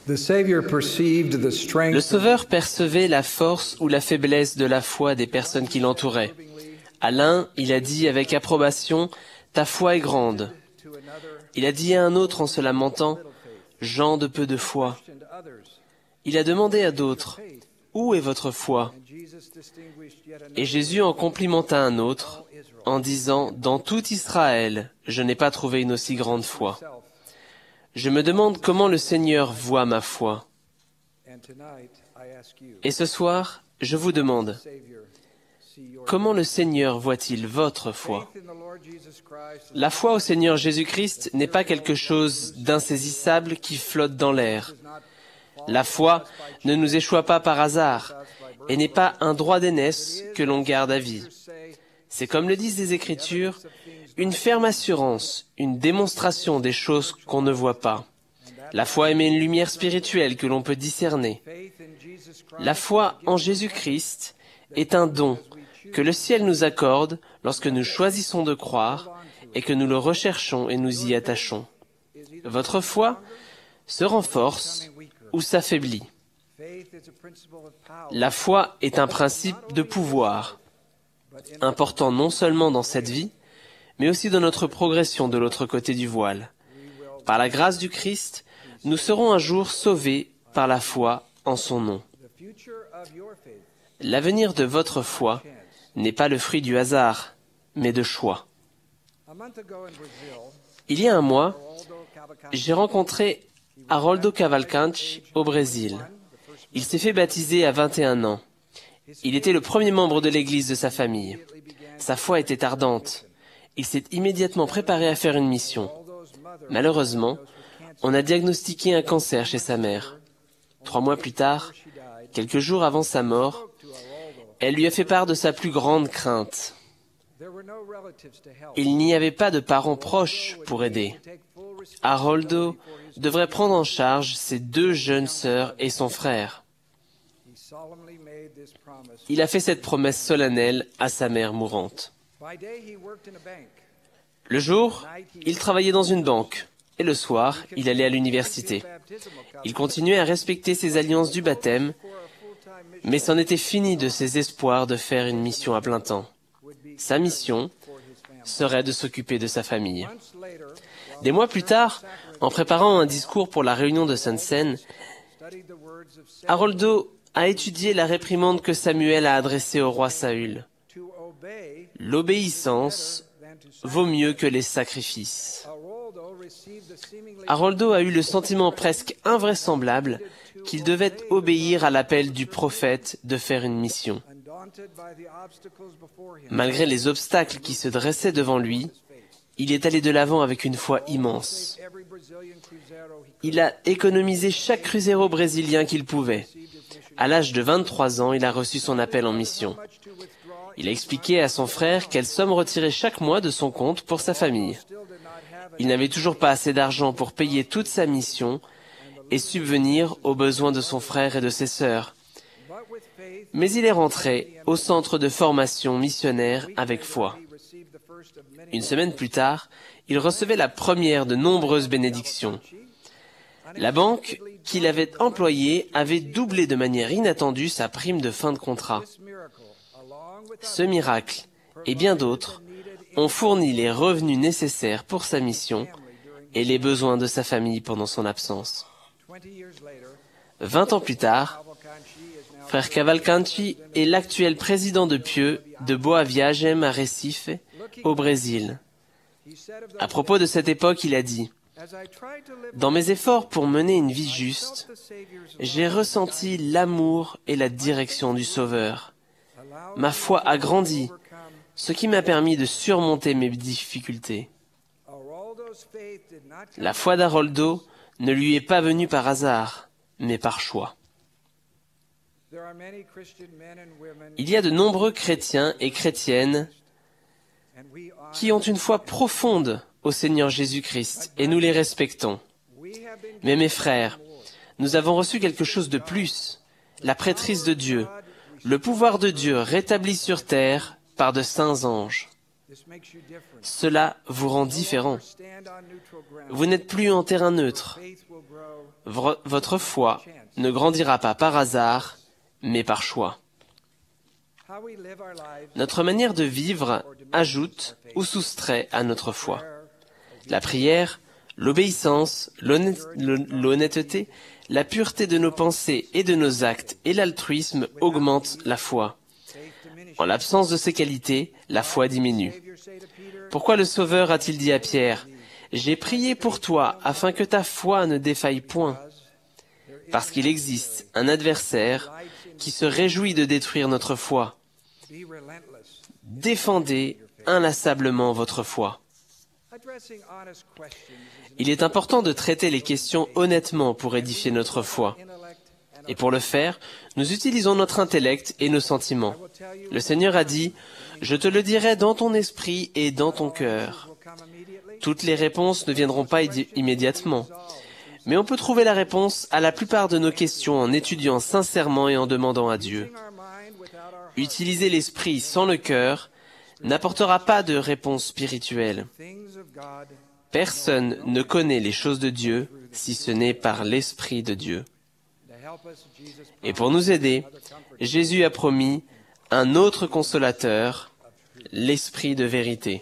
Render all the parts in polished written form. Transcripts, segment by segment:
Le Sauveur percevait la force ou la faiblesse de la foi des personnes qui l'entouraient. À l'un, il a dit avec approbation, « Ta foi est grande ». Il a dit à un autre en se lamentant, « Gens de peu de foi ». Il a demandé à d'autres, « Où est votre foi ?» Et Jésus en complimenta un autre, en disant, « Dans tout Israël, je n'ai pas trouvé une aussi grande foi. » Je me demande comment le Seigneur voit ma foi. Et ce soir, je vous demande, comment le Seigneur voit-il votre foi? La foi au Seigneur Jésus-Christ n'est pas quelque chose d'insaisissable qui flotte dans l'air. La foi ne nous échoit pas par hasard et n'est pas un droit d'aînesse que l'on garde à vie. C'est comme le disent les Écritures, une ferme assurance, une démonstration des choses qu'on ne voit pas. La foi émet une lumière spirituelle que l'on peut discerner. La foi en Jésus-Christ est un don que le ciel nous accorde lorsque nous choisissons de croire et que nous le recherchons et nous y attachons. Votre foi se renforce ou s'affaiblit. La foi est un principe de pouvoir, important non seulement dans cette vie, mais aussi dans notre progression de l'autre côté du voile. Par la grâce du Christ, nous serons un jour sauvés par la foi en son nom. L'avenir de votre foi n'est pas le fruit du hasard, mais de choix. Il y a un mois, j'ai rencontré Haroldo Cavalcanti au Brésil. Il s'est fait baptiser à 21 ans. Il était le premier membre de l'église de sa famille. Sa foi était ardente. Il s'est immédiatement préparé à faire une mission. Malheureusement, on a diagnostiqué un cancer chez sa mère. 3 mois plus tard, quelques jours avant sa mort, elle lui a fait part de sa plus grande crainte. Il n'y avait pas de parents proches pour aider. Haroldo devrait prendre en charge ses 2 jeunes sœurs et son frère. Il a fait cette promesse solennelle à sa mère mourante. Le jour, il travaillait dans une banque, et le soir, il allait à l'université. Il continuait à respecter ses alliances du baptême, mais c'en était fini de ses espoirs de faire une mission à plein temps. Sa mission serait de s'occuper de sa famille. Des mois plus tard, en préparant un discours pour la réunion de Sansen, Haroldo a étudié la réprimande que Samuel a adressée au roi Saül. L'obéissance vaut mieux que les sacrifices. Haroldo a eu le sentiment presque invraisemblable qu'il devait obéir à l'appel du prophète de faire une mission. Malgré les obstacles qui se dressaient devant lui, il est allé de l'avant avec une foi immense. Il a économisé chaque cruzeiro brésilien qu'il pouvait. À l'âge de 23 ans, il a reçu son appel en mission. Il a expliqué à son frère quelle somme retirer chaque mois de son compte pour sa famille. Il n'avait toujours pas assez d'argent pour payer toute sa mission et subvenir aux besoins de son frère et de ses sœurs. Mais il est rentré au centre de formation missionnaire avec foi. Une semaine plus tard, il recevait la première de nombreuses bénédictions. La banque qu'il avait employée avait doublé de manière inattendue sa prime de fin de contrat. Ce miracle, et bien d'autres, ont fourni les revenus nécessaires pour sa mission et les besoins de sa famille pendant son absence. 20 ans plus tard, frère Cavalcanti est l'actuel président de Pieux de Boa Viagem à Recife, au Brésil. À propos de cette époque, il a dit « Dans mes efforts pour mener une vie juste, j'ai ressenti l'amour et la direction du Sauveur. Ma foi a grandi, ce qui m'a permis de surmonter mes difficultés. La foi d'Haroldo ne lui est pas venue par hasard, mais par choix. » Il y a de nombreux chrétiens et chrétiennes qui ont une foi profonde au Seigneur Jésus-Christ, et nous les respectons. Mais mes frères, nous avons reçu quelque chose de plus, la prêtrise de Dieu, le pouvoir de Dieu rétabli sur terre par de saints anges. Cela vous rend différent. Vous n'êtes plus en terrain neutre. votre foi ne grandira pas par hasard, mais par choix. Notre manière de vivre ajoute ou soustrait à notre foi. La prière, l'obéissance, l'honnêteté, la pureté de nos pensées et de nos actes et l'altruisme augmentent la foi. En l'absence de ces qualités, la foi diminue. Pourquoi le Sauveur a-t-il dit à Pierre, « J'ai prié pour toi afin que ta foi ne défaille point » ? Parce qu'il existe un adversaire qui se réjouit de détruire notre foi. Défendez inlassablement votre foi. Il est important de traiter les questions honnêtement pour édifier notre foi. Et pour le faire, nous utilisons notre intellect et nos sentiments. Le Seigneur a dit, « Je te le dirai dans ton esprit et dans ton cœur. » Toutes les réponses ne viendront pas immédiatement. Mais on peut trouver la réponse à la plupart de nos questions en étudiant sincèrement et en demandant à Dieu. Utiliser l'esprit sans le cœur n'apportera pas de réponse spirituelle. Personne ne connaît les choses de Dieu si ce n'est par l'Esprit de Dieu. Et pour nous aider, Jésus a promis un autre consolateur, l'Esprit de vérité.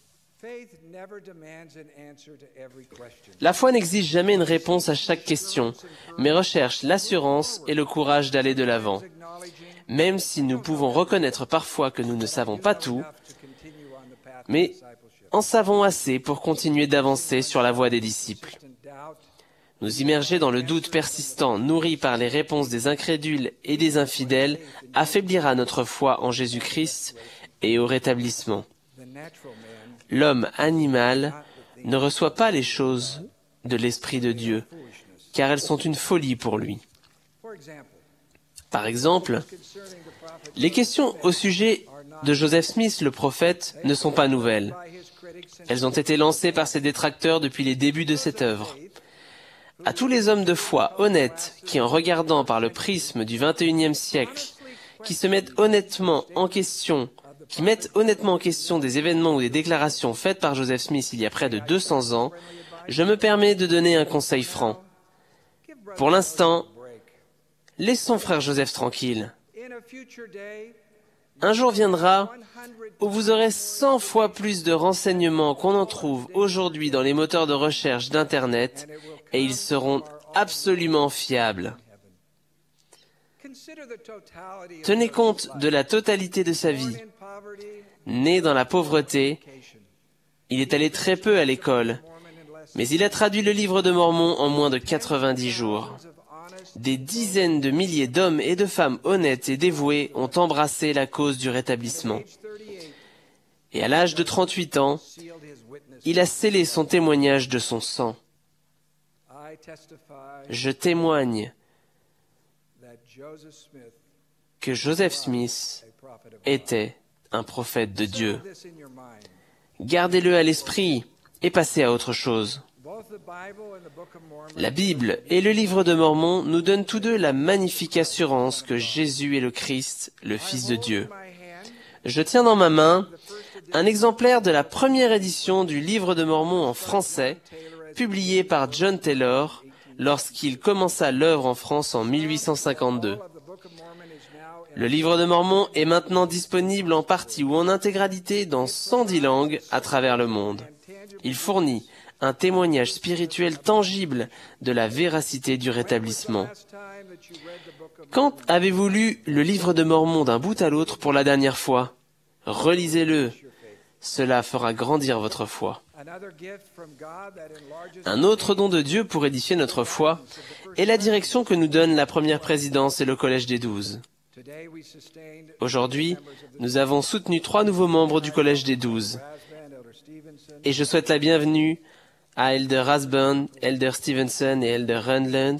La foi n'exige jamais une réponse à chaque question, mais recherche l'assurance et le courage d'aller de l'avant. Même si nous pouvons reconnaître parfois que nous ne savons pas tout, mais en savons assez pour continuer d'avancer sur la voie des disciples. Nous immerger dans le doute persistant, nourri par les réponses des incrédules et des infidèles, affaiblira notre foi en Jésus-Christ et au rétablissement. L'homme animal ne reçoit pas les choses de l'Esprit de Dieu, car elles sont une folie pour lui. Par exemple, les questions au sujet de Joseph Smith, le prophète, ne sont pas nouvelles. Elles ont été lancées par ses détracteurs depuis les débuts de cette œuvre. À tous les hommes de foi honnêtes qui, en regardant par le prisme du XXIe siècle, qui mettent honnêtement en question des événements ou des déclarations faites par Joseph Smith il y a près de 200 ans, je me permets de donner un conseil franc. Pour l'instant, laissons frère Joseph tranquille. Un jour viendra où vous aurez 100 fois plus de renseignements qu'on en trouve aujourd'hui dans les moteurs de recherche d'Internet et ils seront absolument fiables. Tenez compte de la totalité de sa vie. Né dans la pauvreté, il est allé très peu à l'école, mais il a traduit le livre de Mormon en moins de 90 jours. Des dizaines de milliers d'hommes et de femmes honnêtes et dévoués ont embrassé la cause du rétablissement. Et à l'âge de 38 ans, il a scellé son témoignage de son sang. Je témoigne que Joseph Smith était un prophète de Dieu. Gardez-le à l'esprit et passez à autre chose. La Bible et le livre de Mormon nous donnent tous deux la magnifique assurance que Jésus est le Christ, le Fils de Dieu. Je tiens dans ma main un exemplaire de la première édition du livre de Mormon en français, publié par John Taylor lorsqu'il commença l'œuvre en France en 1852. Le livre de Mormon est maintenant disponible en partie ou en intégralité dans 110 langues à travers le monde. Il fournit un témoignage spirituel tangible de la véracité du rétablissement. Quand avez-vous lu le livre de Mormon d'un bout à l'autre pour la dernière fois? Relisez-le. Cela fera grandir votre foi. Un autre don de Dieu pour édifier notre foi est la direction que nous donne la première présidence et le Collège des 12. Aujourd'hui, nous avons soutenu 3 nouveaux membres du Collège des 12. Et je souhaite la bienvenue à Elder Rasburn, Elder Stevenson et Elder Rundland.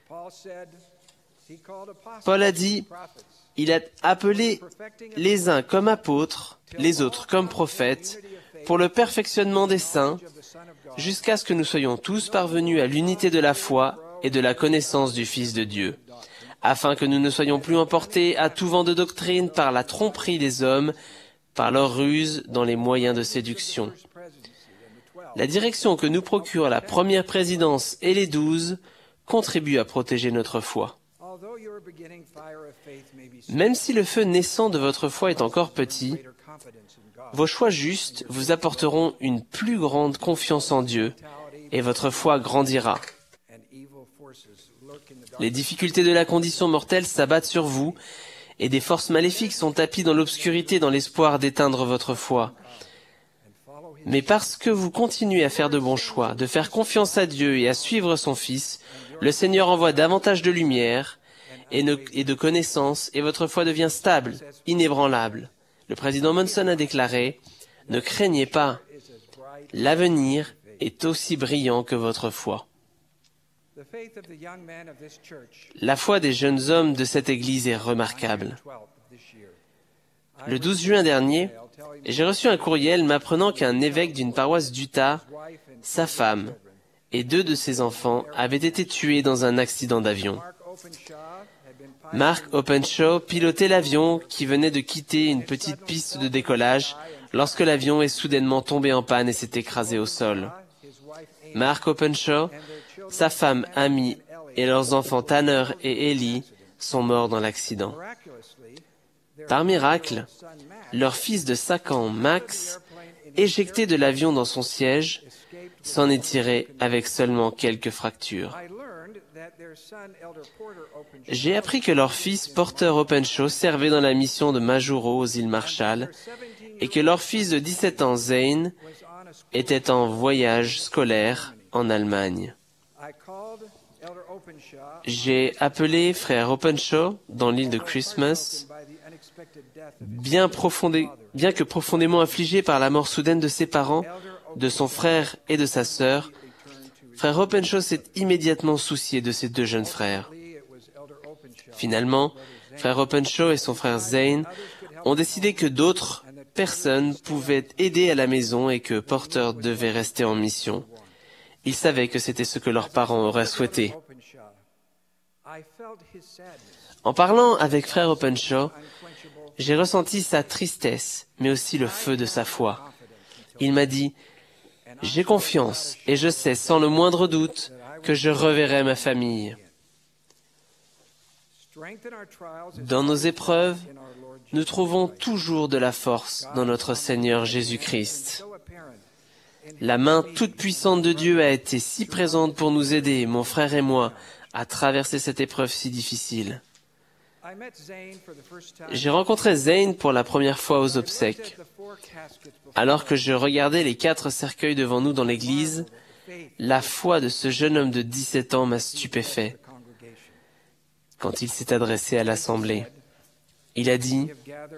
Paul a dit, il a appelé les uns comme apôtres, les autres comme prophètes, pour le perfectionnement des saints, jusqu'à ce que nous soyons tous parvenus à l'unité de la foi et de la connaissance du Fils de Dieu, afin que nous ne soyons plus emportés à tout vent de doctrine par la tromperie des hommes, par leur ruse dans les moyens de séduction. La direction que nous procure la première présidence et les 12 contribue à protéger notre foi. Même si le feu naissant de votre foi est encore petit, vos choix justes vous apporteront une plus grande confiance en Dieu et votre foi grandira. Les difficultés de la condition mortelle s'abattent sur vous et des forces maléfiques sont tapies dans l'obscurité dans l'espoir d'éteindre votre foi. Mais parce que vous continuez à faire de bons choix, de faire confiance à Dieu et à suivre son Fils, le Seigneur envoie davantage de lumière et de connaissances et votre foi devient stable, inébranlable. Le président Monson a déclaré « Ne craignez pas, l'avenir est aussi brillant que votre foi ». La foi des jeunes hommes de cette Église est remarquable. Le 12 juin dernier, j'ai reçu un courriel m'apprenant qu'un évêque d'une paroisse d'Utah, sa femme et 2 de ses enfants avaient été tués dans un accident d'avion. Mark Openshaw pilotait l'avion qui venait de quitter une petite piste de décollage lorsque l'avion est soudainement tombé en panne et s'est écrasé au sol. Mark Openshaw, sa femme Amy et leurs enfants Tanner et Ellie sont morts dans l'accident. Par miracle, leur fils de 5 ans, Max, éjecté de l'avion dans son siège, s'en est tiré avec seulement quelques fractures. J'ai appris que leur fils, Porter Openshaw, servait dans la mission de Majuro aux îles Marshall et que leur fils de 17 ans, Zane, était en voyage scolaire en Allemagne. J'ai appelé frère Openshaw dans l'île de Christmas, bien que profondément affligé par la mort soudaine de ses parents, de son frère et de sa sœur, frère Openshaw s'est immédiatement soucié de ses 2 jeunes frères. Finalement, frère Openshaw et son frère Zane ont décidé que d'autres personnes pouvaient aider à la maison et que Porter devait rester en mission. Ils savaient que c'était ce que leurs parents auraient souhaité. En parlant avec frère Openshaw, j'ai ressenti sa tristesse, mais aussi le feu de sa foi. Il m'a dit « J'ai confiance et je sais sans le moindre doute que je reverrai ma famille. » Dans nos épreuves, nous trouvons toujours de la force dans notre Seigneur Jésus-Christ. La main toute-puissante de Dieu a été si présente pour nous aider, mon frère et moi, à traverser cette épreuve si difficile. J'ai rencontré Zane pour la première fois aux obsèques. Alors que je regardais les 4 cercueils devant nous dans l'église, la foi de ce jeune homme de 17 ans m'a stupéfait. Quand il s'est adressé à l'assemblée, il a dit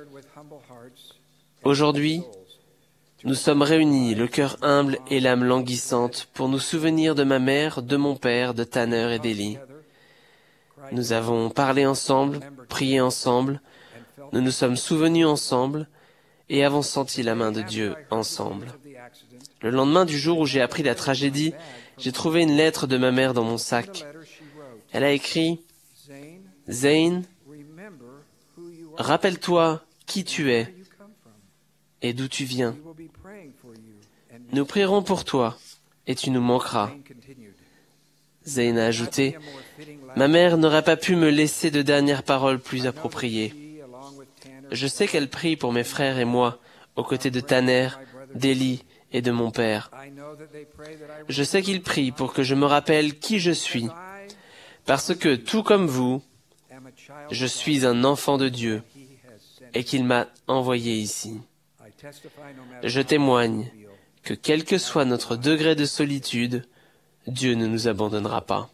« Aujourd'hui, nous sommes réunis, le cœur humble et l'âme languissante, pour nous souvenir de ma mère, de mon père, de Tanner et d'Ellie. Nous avons parlé ensemble, prié ensemble, nous nous sommes souvenus ensemble et avons senti la main de Dieu ensemble. Le lendemain du jour où j'ai appris la tragédie, j'ai trouvé une lettre de ma mère dans mon sac. Elle a écrit « Zane, rappelle-toi qui tu es et d'où tu viens. Nous prierons pour toi et tu nous manqueras. » Zane a ajouté « Ma mère n'aurait pas pu me laisser de dernières paroles plus appropriées. Je sais qu'elle prie pour mes frères et moi, aux côtés de Tanner, d'Ellie et de mon père. Je sais qu'il prie pour que je me rappelle qui je suis, parce que, tout comme vous, je suis un enfant de Dieu et qu'il m'a envoyé ici. Je témoigne que quel que soit notre degré de solitude, Dieu ne nous abandonnera pas.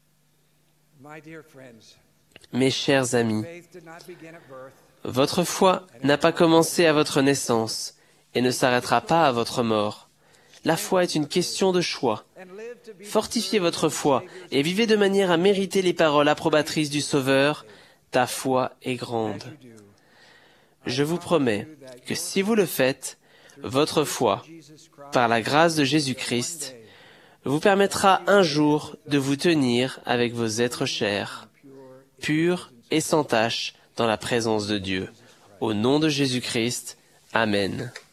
Mes chers amis, votre foi n'a pas commencé à votre naissance et ne s'arrêtera pas à votre mort. La foi est une question de choix. Fortifiez votre foi et vivez de manière à mériter les paroles approbatrices du Sauveur. Ta foi est grande. Je vous promets que si vous le faites, votre foi, par la grâce de Jésus-Christ, vous permettra un jour de vous tenir avec vos êtres chers, purs et sans tache, dans la présence de Dieu. Au nom de Jésus-Christ, Amen.